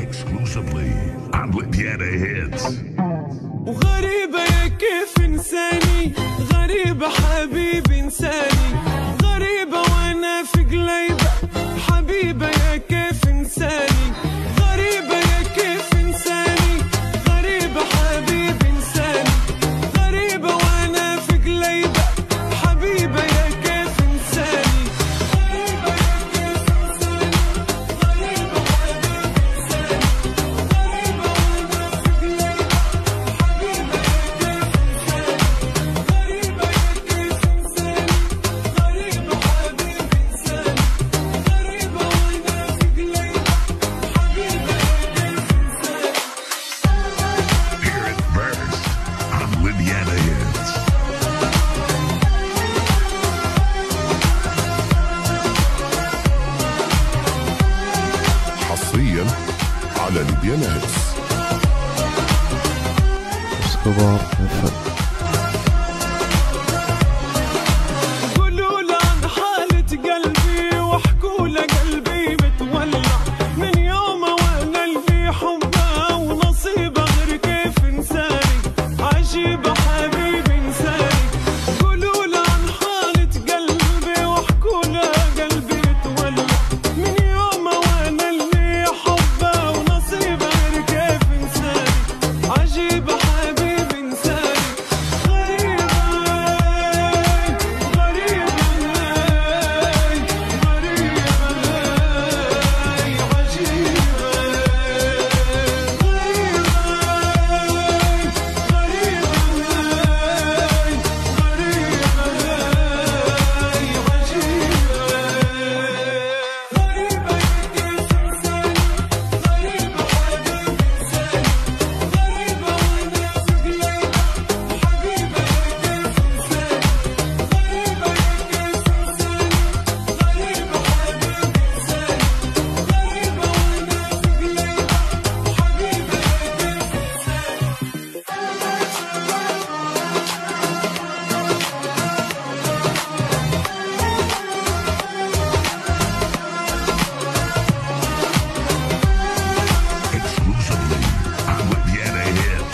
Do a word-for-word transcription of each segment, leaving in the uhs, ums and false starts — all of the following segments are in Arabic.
exclusively on Libyatta Hits. وغريبة يا كيف انساني، غريبة حبيبي انساني، غريبة وانا في قليبة، حبيبة يا كيف انساني، غريبة يا كيف انساني، غريبة حبيبي انساني، غريبة وانا في قليبة، حبيبة يا كيف انساني، غريبة يا كيف انساني، غريبة حبيبي انساني، غريبة وانا في قليبة، حبيبة يا كيف انساني، غريبة يا كيف انساني، غريبة حبيبي انساني، غريبة وانا في قليبة، حبيبة يا كيف انساني. Hear it first on Libyatta Hits. حصريا على ليبيانا هيتس. اسكوبار الفن. قولوا له عن حالة قلبي واحكوا له قلبي متولع من يوم وانا اللي حبه ونصيبه غير كيف انساني، عجيبة حبيبي انساني. قولوا له عن حالة قلبي واحكوا له قلبي متولع من يوم وانا اللي حبه ونصيبه غير كيف انساني، عجيبة حبيبي انساني. غريبة غريبة غريبة Exclusively on Libyatta Hits.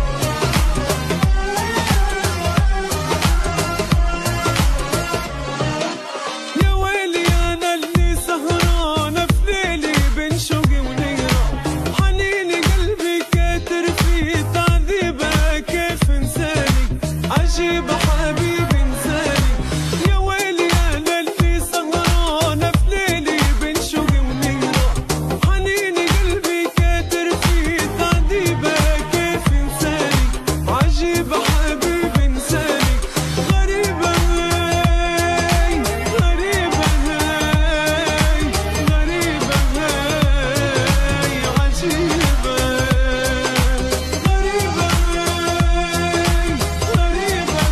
يا ويلي انا اللي سهرانة في ليلي بين شوقي ونيرة، حنيني قلبي كاتر فيه تعذيبه كيف انساني، عجيبة حبيبي انساني. يا ويلي انا اللي سهرانة في ليلي بين شوقي ونيرة، حنيني قلبي كاتر فيه تعذيبه كيف انساني، عجيبة حبيبي انساني. غريبة غريبة غريبة عجيبة، غريبة غريبة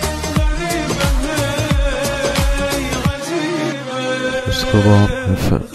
غريبة عجيبة. اسكوبار الفن.